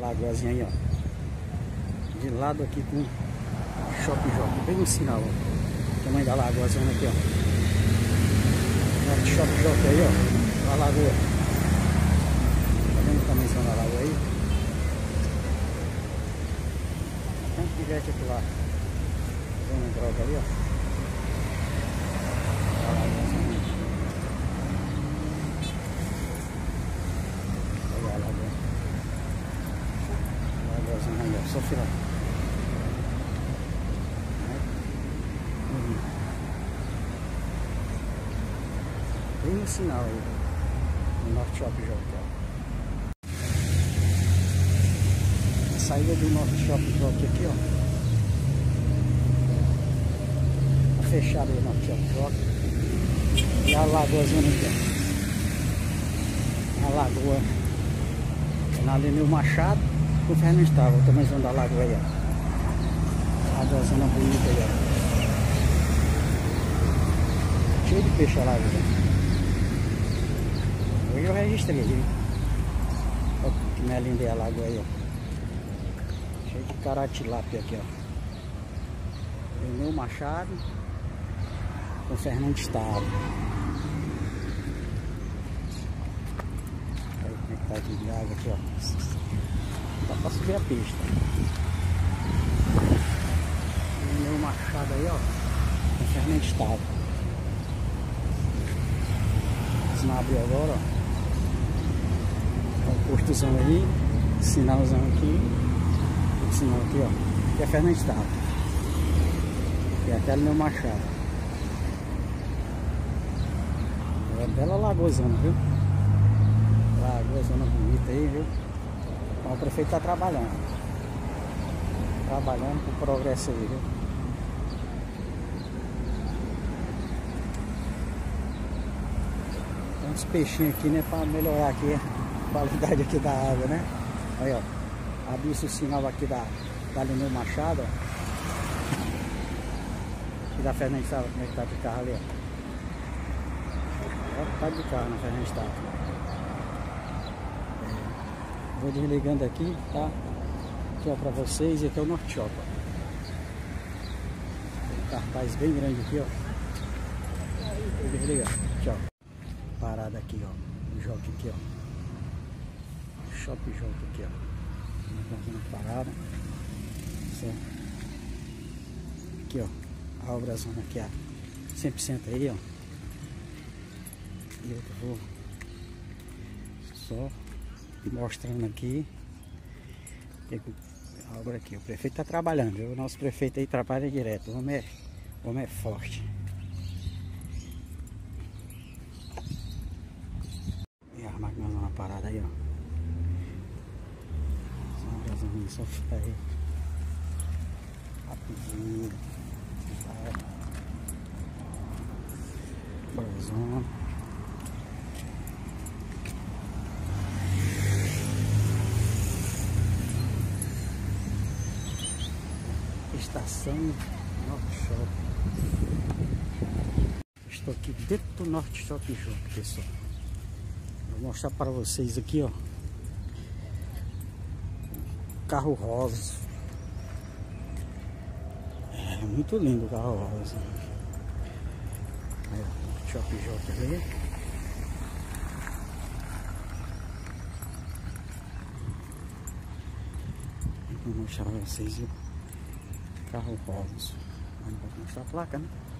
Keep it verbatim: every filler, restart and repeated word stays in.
lagoazinha aí, ó. De lado aqui com Shopping Jockey, bem no sinal, ó. O tamanho da lagoazinha aqui, ó. Norte Shopping Jockey aí, ó. A lagoa. Tá vendo o tamanho da lagoa aí? Tanto que vete aqui lá. Vendo droga ali, ó. A lagoazinha. Olha a lagoa. A lagoazinha aí, ó. Só final. Bem no sinal aí, no Norte Shopping Jockey. A saída do Norte Shopping Jockey aqui, ó. Tá fechado aí o Norte Shopping Jockey. E a lagoazinha aqui, ó. A lagoa é na Lenil Machado com Fernando Estava, o tamanho da lagoa aí, ó. A lagoazinha bonita aí, ó. Cheio de peixe a lagoa. Hoje eu registrei, viu? Olha que linda é a lagoa aí, ó. Cheio de caratilápia aqui, ó. Lenil Machado com Fernando Estava. Olha como é que tá aqui de água aqui, ó. Dá pra subir a pista. Lenil Machado aí, ó. Com Fernando Estava. Não abriu agora, ó. O postozão aí, sinalzão aqui, o sinal aqui, ó. Aqui é Fernando Estava. E até ali meu Machado. É bela lagoazona, viu? Lagoazona bonita aí, viu? Então, o prefeito tá trabalhando. Trabalhando com progresso aí, viu? Tem uns peixinhos aqui, né? Pra melhorar aqui a qualidade aqui da água, né? Aí, ó. Abriu o sinal aqui da, da Lenil Machado, ó. Aqui da Fernando Estava, como é que tá de carro ali, ó. Olha que tá de carro na Fernando Estava. É. Vou desligando aqui, tá? Aqui, ó, pra vocês. E aqui é o Norte Shopping, ó. Tem um cartaz bem grande aqui, ó. Vou desligar. Tchau. Parada aqui, ó. O Jockey aqui, ó. Shopping Jockey aqui, ó. Uma parada. Certo? Aqui, ó. A obrazona aqui, ó. cem por cento aí, ó. E eu vou só mostrando aqui. A obra aqui. O prefeito tá trabalhando, viu? O nosso prefeito aí trabalha direto. O homem é, o homem é forte. Uma parada aí, ó. Só fica aí rapidinho. Brozona. Estação Norte Shopping. Estou aqui dentro do Norte Shopping Jockey, pessoal. Vou mostrar para vocês aqui, ó. Carro rosa. É muito lindo o carro rosa. Aí, ó, Shopping Jockey ali. Vou mostrar para vocês o carro rosa. Vou mostrar a placa, né?